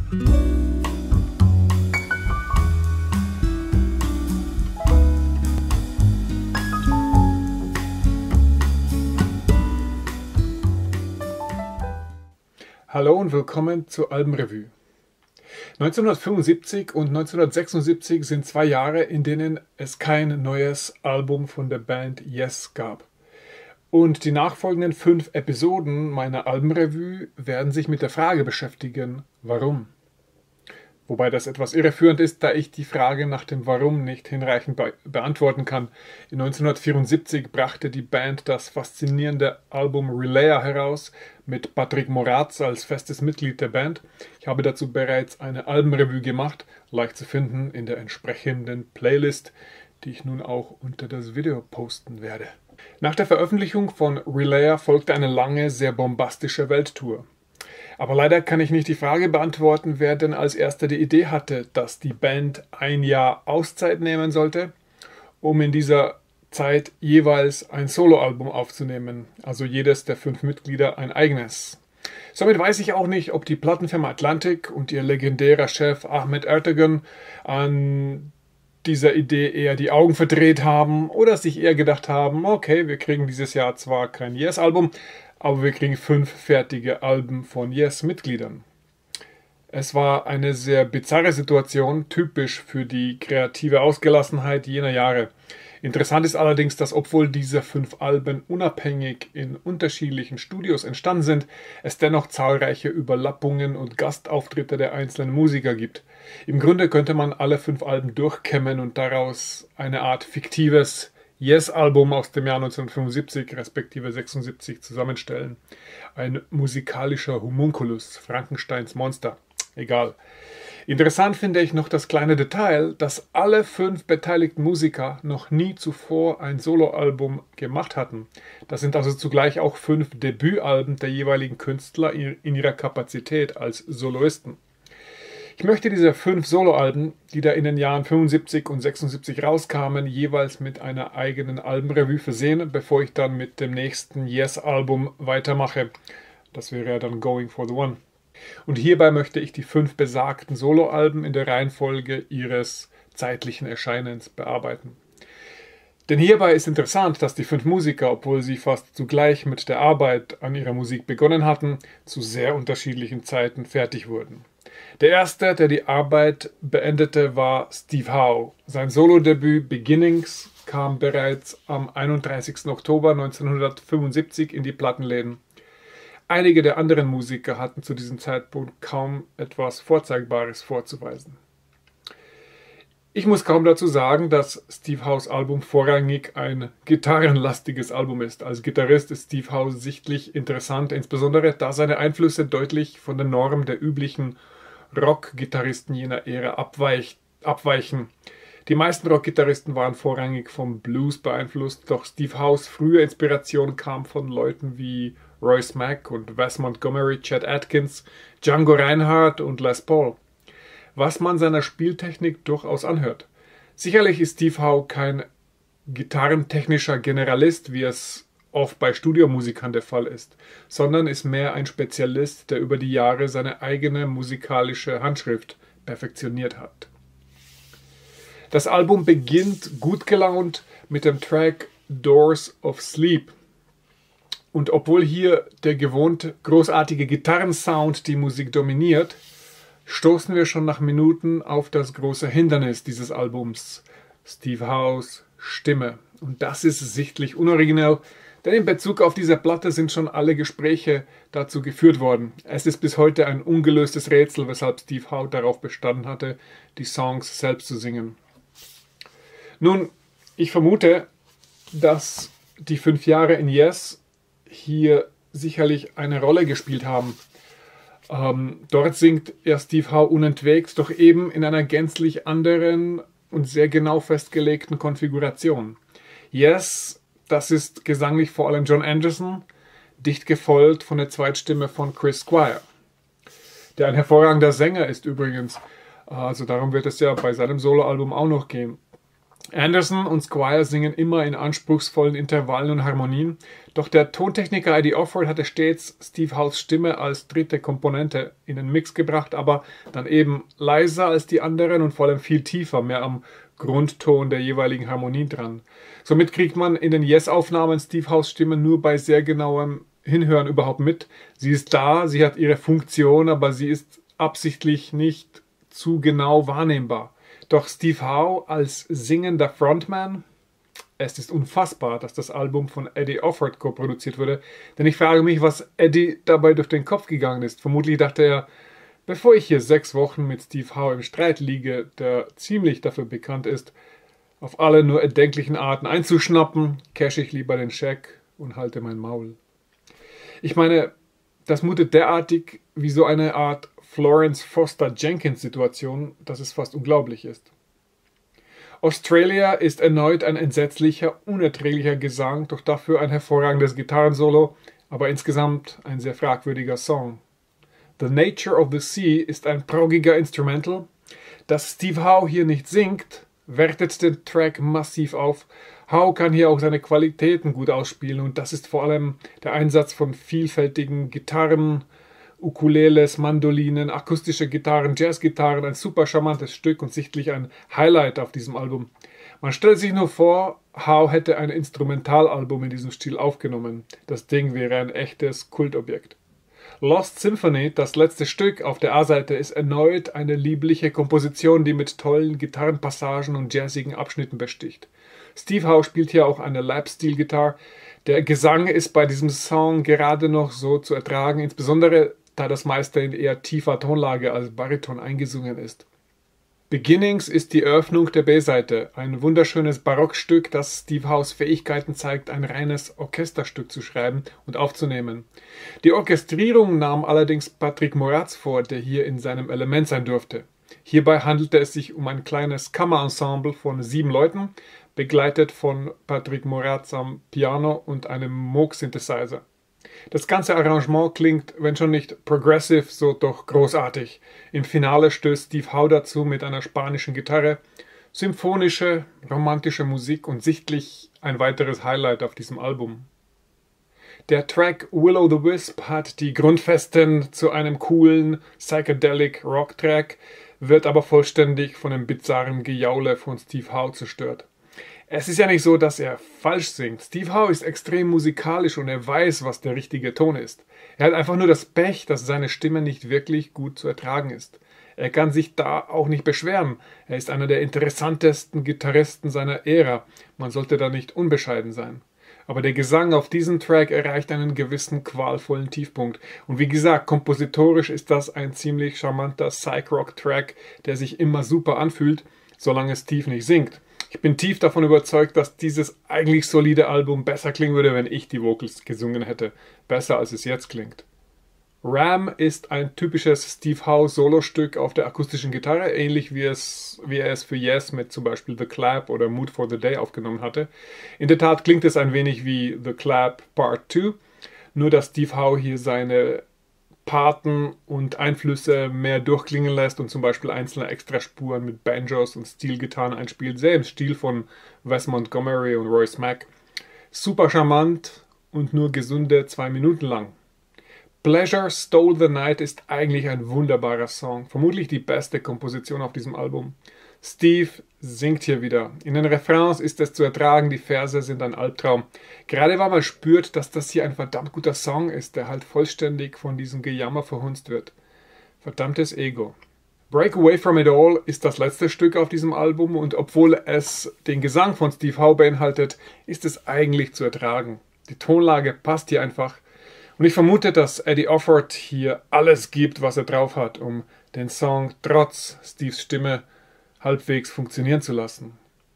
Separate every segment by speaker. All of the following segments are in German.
Speaker 1: Hallo und willkommen zur Albenrevue. 1975 und 1976 sind 2 Jahre, in denen es kein neues Album von der Band Yes gab. Und die nachfolgenden 5 Episoden meiner Albenrevue werden sich mit der Frage beschäftigen, warum? Wobei das etwas irreführend ist, da ich die Frage nach dem Warum nicht hinreichend beantworten kann. In 1974 brachte die Band das faszinierende Album Relayer heraus, mit Patrick Moraz als festes Mitglied der Band. Ich habe dazu bereits eine Albenrevue gemacht, leicht zu finden in der entsprechenden Playlist, die ich nun auch unter das Video posten werde. Nach der Veröffentlichung von Relayer folgte eine lange, sehr bombastische Welttour. Aber leider kann ich nicht die Frage beantworten, wer denn als erster die Idee hatte, dass die Band ein Jahr Auszeit nehmen sollte, um in dieser Zeit jeweils ein Soloalbum aufzunehmen, also jedes der 5 Mitglieder ein eigenes. Somit weiß ich auch nicht, ob die Plattenfirma Atlantic und ihr legendärer Chef Ahmet Ertegun an dieser Idee eher die Augen verdreht haben oder sich eher gedacht haben, okay, wir kriegen dieses Jahr zwar kein Yes-Album, aber wir kriegen 5 fertige Alben von Yes-Mitgliedern. Es war eine sehr bizarre Situation, typisch für die kreative Ausgelassenheit jener Jahre. Interessant ist allerdings, dass obwohl diese 5 Alben unabhängig in unterschiedlichen Studios entstanden sind, es dennoch zahlreiche Überlappungen und Gastauftritte der einzelnen Musiker gibt. Im Grunde könnte man alle 5 Alben durchkämmen und daraus eine Art fiktives Yes-Album aus dem Jahr 1975 respektive 76 zusammenstellen. Ein musikalischer Homunculus, Frankensteins Monster. Egal. Interessant finde ich noch das kleine Detail, dass alle 5 beteiligten Musiker noch nie zuvor ein Soloalbum gemacht hatten. Das sind also zugleich auch 5 Debütalben der jeweiligen Künstler in ihrer Kapazität als Soloisten. Ich möchte diese 5 Soloalben, die da in den Jahren 75 und 76 rauskamen, jeweils mit einer eigenen Albenrevue versehen, bevor ich dann mit dem nächsten Yes-Album weitermache. Das wäre ja dann Going for the One. Und hierbei möchte ich die 5 besagten Soloalben in der Reihenfolge ihres zeitlichen Erscheinens bearbeiten. Denn hierbei ist interessant, dass die 5 Musiker, obwohl sie fast zugleich mit der Arbeit an ihrer Musik begonnen hatten, zu sehr unterschiedlichen Zeiten fertig wurden. Der erste, der die Arbeit beendete, war Steve Howe. Sein Solodebüt Beginnings kam bereits am 31. Oktober 1975 in die Plattenläden. Einige der anderen Musiker hatten zu diesem Zeitpunkt kaum etwas Vorzeigbares vorzuweisen. Ich muss kaum dazu sagen, dass Steve Howes Album vorrangig ein gitarrenlastiges Album ist. Als Gitarrist ist Steve Howe sichtlich interessant, insbesondere da seine Einflüsse deutlich von der Norm der üblichen Rock-Gitarristen jener Ära abweichen. Die meisten Rock-Gitarristen waren vorrangig vom Blues beeinflusst, doch Steve Howes frühe Inspiration kam von Leuten wie Royce Mack und Wes Montgomery, Chet Atkins, Django Reinhardt und Les Paul. Was man seiner Spieltechnik durchaus anhört. Sicherlich ist Steve Howe kein gitarrentechnischer Generalist, wie es oft bei Studiomusikern der Fall ist, sondern ist mehr ein Spezialist, der über die Jahre seine eigene musikalische Handschrift perfektioniert hat. Das Album beginnt gut gelaunt mit dem Track Doors of Sleep. Und obwohl hier der gewohnt großartige Gitarrensound die Musik dominiert, stoßen wir schon nach Minuten auf das große Hindernis dieses Albums, Steve Howes Stimme. Und das ist sichtlich unoriginell, denn in Bezug auf diese Platte sind schon alle Gespräche dazu geführt worden. Es ist bis heute ein ungelöstes Rätsel, weshalb Steve Howe darauf bestanden hatte, die Songs selbst zu singen. Nun, ich vermute, dass die 5 Jahre in Yes hier sicherlich eine Rolle gespielt haben. Dort singt ja Steve Howe unentwegt, doch eben in einer gänzlich anderen und sehr genau festgelegten Konfiguration. Yes, das ist gesanglich vor allem John Anderson, dicht gefolgt von der Zweitstimme von Chris Squire, der ein hervorragender Sänger ist übrigens. Also darum wird es ja bei seinem Soloalbum auch noch gehen. Anderson und Squire singen immer in anspruchsvollen Intervallen und Harmonien, doch der Tontechniker Eddie Offord hatte stets Steve Howes Stimme als dritte Komponente in den Mix gebracht, aber dann eben leiser als die anderen und vor allem viel tiefer, mehr am Grundton der jeweiligen Harmonie dran. Somit kriegt man in den Yes-Aufnahmen Steve Howes Stimme nur bei sehr genauem Hinhören überhaupt mit. Sie ist da, sie hat ihre Funktion, aber sie ist absichtlich nicht zu genau wahrnehmbar. Doch Steve Howe als singender Frontman, es ist unfassbar, dass das Album von Eddie Offord co-produziert wurde, denn ich frage mich, was Eddie dabei durch den Kopf gegangen ist. Vermutlich dachte er, bevor ich hier 6 Wochen mit Steve Howe im Streit liege, der ziemlich dafür bekannt ist, auf alle nur erdenklichen Arten einzuschnappen, cashe ich lieber den Scheck und halte mein Maul. Ich meine, das mutet derartig wie so eine Art Florence Foster Jenkins Situation, dass es fast unglaublich ist. Australia ist erneut ein entsetzlicher, unerträglicher Gesang, doch dafür ein hervorragendes Gitarrensolo, aber insgesamt ein sehr fragwürdiger Song. The Nature of the Sea ist ein proggiger Instrumental. Dass Steve Howe hier nicht singt, wertet den Track massiv auf. Howe kann hier auch seine Qualitäten gut ausspielen und das ist vor allem der Einsatz von vielfältigen Gitarren, Ukuleles, Mandolinen, akustische Gitarren, Jazzgitarren, ein super charmantes Stück und sichtlich ein Highlight auf diesem Album. Man stellt sich nur vor, Howe hätte ein Instrumentalalbum in diesem Stil aufgenommen. Das Ding wäre ein echtes Kultobjekt. Lost Symphony, das letzte Stück auf der A-Seite, ist erneut eine liebliche Komposition, die mit tollen Gitarrenpassagen und jazzigen Abschnitten besticht. Steve Howe spielt hier auch eine Lap-Steel-Gitarre. Der Gesang ist bei diesem Song gerade noch so zu ertragen, insbesondere da das meiste in eher tiefer Tonlage als Bariton eingesungen ist. Beginnings ist die Eröffnung der B-Seite, ein wunderschönes Barockstück, das Steve Howes Fähigkeiten zeigt, ein reines Orchesterstück zu schreiben und aufzunehmen. Die Orchestrierung nahm allerdings Patrick Moraz vor, der hier in seinem Element sein durfte. Hierbei handelte es sich um ein kleines Kammerensemble von 7 Leuten, begleitet von Patrick Moraz am Piano und einem Moog-Synthesizer. Das ganze Arrangement klingt, wenn schon nicht progressive, so doch großartig. Im Finale stößt Steve Howe dazu mit einer spanischen Gitarre. Symphonische, romantische Musik und sichtlich ein weiteres Highlight auf diesem Album. Der Track Will-O'-the-Wisp hat die Grundfesten zu einem coolen Psychedelic Rock-Track, wird aber vollständig von dem bizarren Gejaule von Steve Howe zerstört. Es ist ja nicht so, dass er falsch singt. Steve Howe ist extrem musikalisch und er weiß, was der richtige Ton ist. Er hat einfach nur das Pech, dass seine Stimme nicht wirklich gut zu ertragen ist. Er kann sich da auch nicht beschweren. Er ist einer der interessantesten Gitarristen seiner Ära. Man sollte da nicht unbescheiden sein. Aber der Gesang auf diesem Track erreicht einen gewissen qualvollen Tiefpunkt. Und wie gesagt, kompositorisch ist das ein ziemlich charmanter Psych-Rock-Track, der sich immer super anfühlt, solange Steve nicht singt. Ich bin tief davon überzeugt, dass dieses eigentlich solide Album besser klingen würde, wenn ich die Vocals gesungen hätte. Besser als es jetzt klingt. Ram ist ein typisches Steve Howe Solostück auf der akustischen Gitarre, ähnlich wie er es für Yes mit zum Beispiel The Clap oder Mood for the Day aufgenommen hatte. In der Tat klingt es ein wenig wie The Clap Part 2, nur dass Steve Howe hier seine Parten und Einflüsse mehr durchklingen lässt und zum Beispiel einzelne Extraspuren mit Banjos und Steel-Gitarren einspielt, sehr im Stil von Wes Montgomery und Royce Mack. Super charmant und nur gesunde 2 Minuten lang. Pleasure Stole the Night ist eigentlich ein wunderbarer Song, vermutlich die beste Komposition auf diesem Album. Steve singt hier wieder. In den Refrains ist es zu ertragen, die Verse sind ein Albtraum. Gerade weil man spürt, dass das hier ein verdammt guter Song ist, der halt vollständig von diesem Gejammer verhunzt wird. Verdammtes Ego. Break Away From It All ist das letzte Stück auf diesem Album und obwohl es den Gesang von Steve Howe beinhaltet, ist es eigentlich zu ertragen. Die Tonlage passt hier einfach. Und ich vermute, dass Eddie Offord hier alles gibt, was er drauf hat, um den Song trotz Steves Stimme halbwegs funktionieren zu lassen.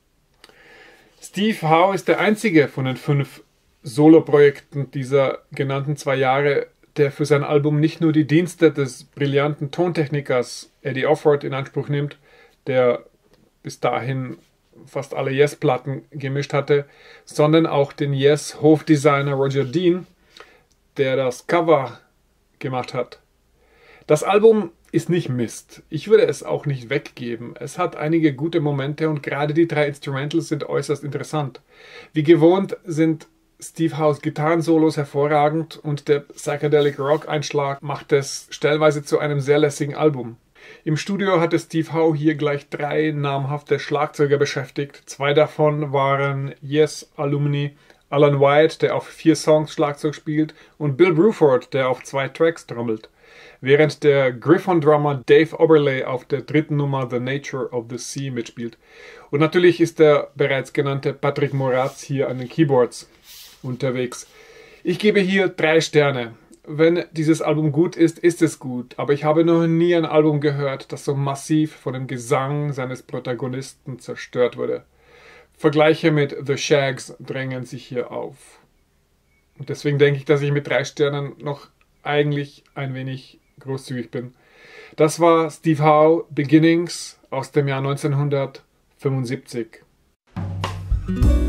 Speaker 1: Steve Howe ist der einzige von den 5 Soloprojekten dieser genannten 2 Jahre, der für sein Album nicht nur die Dienste des brillanten Tontechnikers Eddie Offord in Anspruch nimmt, der bis dahin fast alle Yes-Platten gemischt hatte, sondern auch den Yes-Hofdesigner Roger Dean, der das Cover gemacht hat. Das Album ist nicht Mist. Ich würde es auch nicht weggeben. Es hat einige gute Momente und gerade die 3 Instrumentals sind äußerst interessant. Wie gewohnt sind Steve Howe's Gitarrensolos hervorragend und der Psychedelic Rock Einschlag macht es stellenweise zu einem sehr lässigen Album. Im Studio hatte Steve Howe hier gleich 3 namhafte Schlagzeuger beschäftigt. 2 davon waren Yes Alumni Alan White, der auf 4 Songs Schlagzeug spielt, und Bill Bruford, der auf 2 Tracks trommelt, während der Griffon-Drummer Dave Oberle auf der 3. Nummer The Nature of the Sea mitspielt. Und natürlich ist der bereits genannte Patrick Moraz hier an den Keyboards unterwegs. Ich gebe hier 3 Sterne. Wenn dieses Album gut ist, ist es gut, aber ich habe noch nie ein Album gehört, das so massiv von dem Gesang seines Protagonisten zerstört wurde. Vergleiche mit The Shags drängen sich hier auf. Und deswegen denke ich, dass ich mit 3 Sternen noch eigentlich ein wenig großzügig bin. Das war Steve Howe, Beginnings aus dem Jahr 1975.